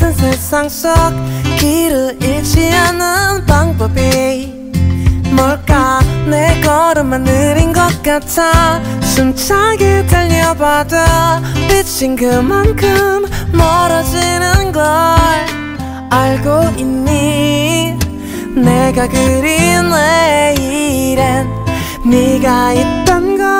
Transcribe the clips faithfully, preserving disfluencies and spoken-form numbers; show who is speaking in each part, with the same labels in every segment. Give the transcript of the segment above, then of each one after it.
Speaker 1: 같은 세상 속 길을 잃지 않는 방법이 뭘까? 내 걸음만 느린 것 같아. 숨차게 달려봐도 빛인 그만큼 멀어지는 걸 알고 있니? 내가 그린 내일엔 네가 있단 걸.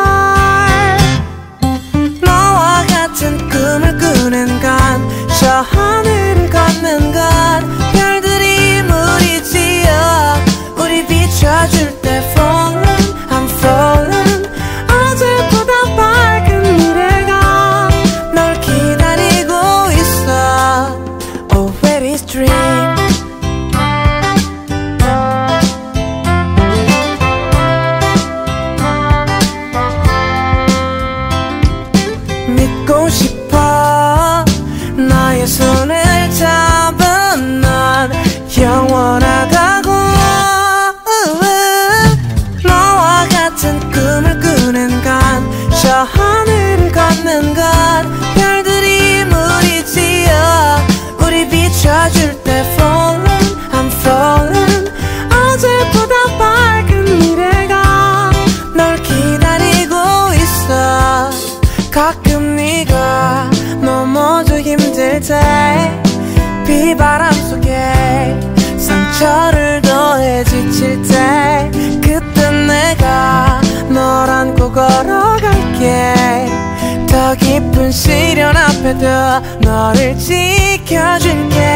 Speaker 1: 너와 같은 꿈을 꾸는 건 저 하늘을 걷는 것 별들이 우리 지어 우리 비춰줄 때 falling I'm falling 어제보다 밝은 미래가 널 기다리고 있어. Oh where is dream. 믿고 싶어 나의 손을 잡은 넌 영원하다고. 너와 같은 꿈을 꾸는 건 저 하늘을 걷는 것 별들이 우리 지어 우리 비춰줄 때 falling I'm falling 어제보다 밝은 미래가 널 기다리고 있어. 가끔 네가 넘어져 힘들 때 비바람 속에 상처를 더해 지칠 때 그때 내가 널 안고 걸어갈게. 더 깊은 시련 앞에도 너를 지켜줄게.